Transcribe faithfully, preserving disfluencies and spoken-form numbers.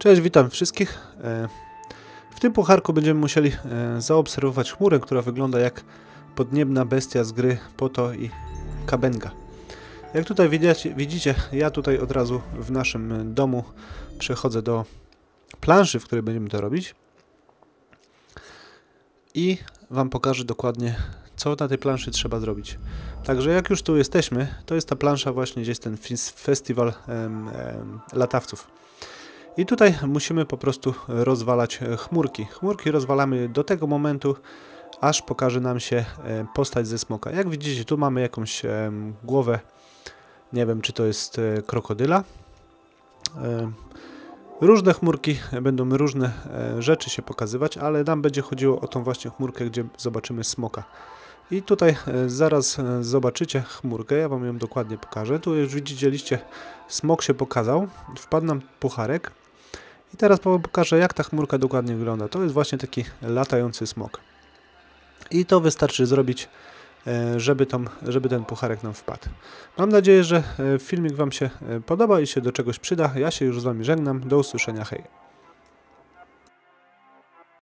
Cześć, witam wszystkich. W tym pucharku będziemy musieli zaobserwować chmurę, która wygląda jak podniebna bestia z gry Poto i Kabenga. Jak tutaj widzicie, widzicie, ja tutaj od razu w naszym domu przechodzę do planszy, w której będziemy to robić. I Wam pokażę dokładnie, co na tej planszy trzeba zrobić. Także jak już tu jesteśmy, to jest ta plansza właśnie, gdzie jest ten festiwal em, em, latawców. I tutaj musimy po prostu rozwalać chmurki. Chmurki rozwalamy do tego momentu, aż pokaże nam się postać ze smoka. Jak widzicie, tu mamy jakąś głowę, nie wiem, czy to jest krokodyla. Różne chmurki, będą różne rzeczy się pokazywać, ale nam będzie chodziło o tą właśnie chmurkę, gdzie zobaczymy smoka. I tutaj zaraz zobaczycie chmurkę, ja Wam ją dokładnie pokażę. Tu już widzieliście, smok się pokazał, wpadł nam pucharek. I teraz pokażę, jak ta chmurka dokładnie wygląda. To jest właśnie taki latający smok. I to wystarczy zrobić, żeby, tam, żeby ten pucharek nam wpadł. Mam nadzieję, że filmik Wam się podoba i się do czegoś przyda. Ja się już z Wami żegnam. Do usłyszenia. Hej!